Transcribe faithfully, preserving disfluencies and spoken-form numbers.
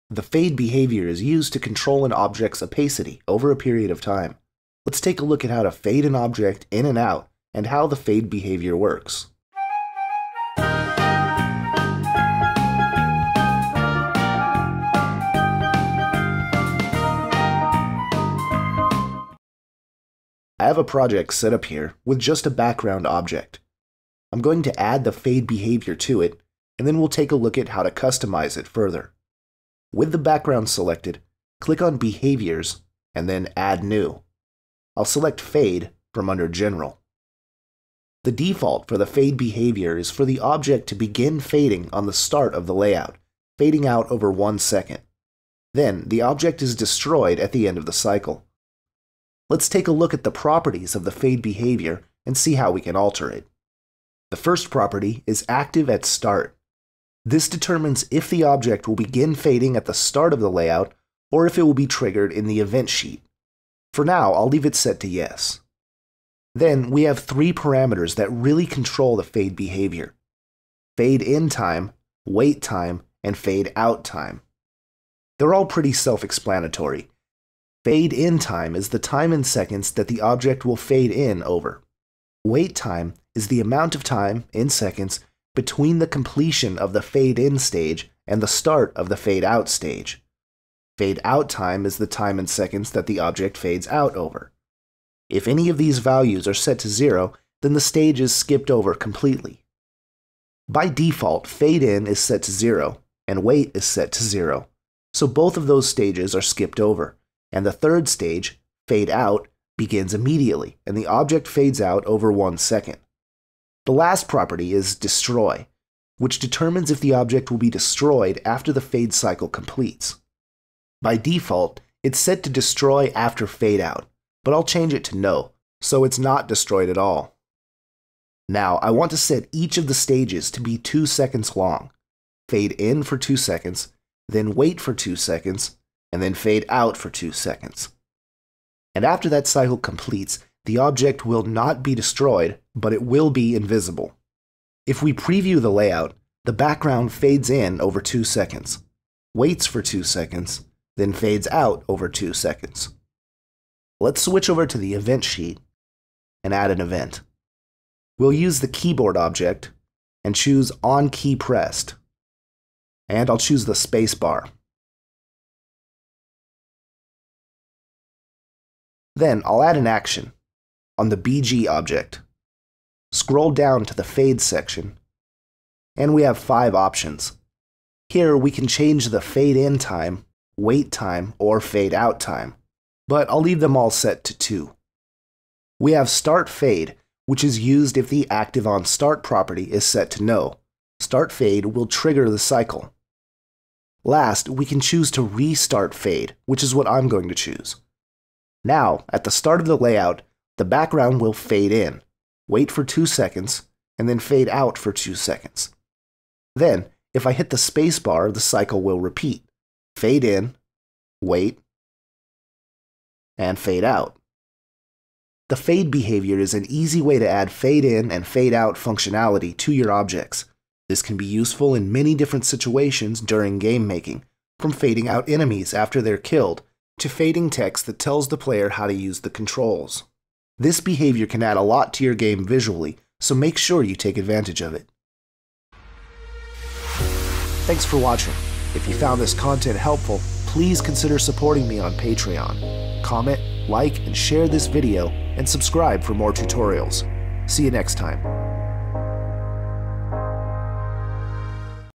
The fade behavior is used to control an object's opacity over a period of time. Let's take a look at how to fade an object in and out and how the fade behavior works. I have a project set up here with just a background object. I'm going to add the fade behavior to it, and then we'll take a look at how to customize it further. With the background selected, click on Behaviors and then Add New. I'll select Fade from under General. The default for the fade behavior is for the object to begin fading on the start of the layout, fading out over one second. Then the object is destroyed at the end of the cycle. Let's take a look at the properties of the fade behavior and see how we can alter it. The first property is Active at Start. This determines if the object will begin fading at the start of the layout or if it will be triggered in the event sheet. For now, I'll leave it set to Yes. Then we have three parameters that really control the fade behavior: Fade In Time, Wait Time, and Fade Out Time. They're all pretty self-explanatory. Fade in time is the time in seconds that the object will fade in over. Wait time is the amount of time, in seconds, between the completion of the fade in stage and the start of the fade out stage. Fade out time is the time in seconds that the object fades out over. If any of these values are set to zero, then the stage is skipped over completely. By default, fade in is set to zero, and wait is set to zero, so both of those stages are skipped over. And the third stage, Fade Out, begins immediately, and the object fades out over one second. The last property is Destroy, which determines if the object will be destroyed after the fade cycle completes. By default, it's set to destroy after fade out, but I'll change it to no, so it's not destroyed at all. Now, I want to set each of the stages to be two seconds long. Fade in for two seconds, then wait for two seconds, and then fade out for two seconds. And after that cycle completes, the object will not be destroyed, but it will be invisible. If we preview the layout, the background fades in over two seconds, waits for two seconds, then fades out over two seconds. Let's switch over to the event sheet and add an event. We'll use the keyboard object and choose On Key Pressed. And I'll choose the space bar. Then I'll add an action on the B G object. Scroll down to the Fade section, and we have five options. Here we can change the fade in time, wait time, or fade out time, but I'll leave them all set to two. We have Start Fade, which is used if the Active on Start property is set to no. Start Fade will trigger the cycle. Last, we can choose to Restart Fade, which is what I'm going to choose. Now, at the start of the layout, the background will fade in, wait for two seconds, and then fade out for two seconds. Then, if I hit the space bar, the cycle will repeat. Fade in, wait, and fade out. The fade behavior is an easy way to add fade in and fade out functionality to your objects. This can be useful in many different situations during game making, from fading out enemies after they're killed, to fading text that tells the player how to use the controls. This behavior can add a lot to your game visually, so make sure you take advantage of it. Thanks for watching. If you found this content helpful, please consider supporting me on Patreon. Comment, like, and share this video, and subscribe for more tutorials. See you next time.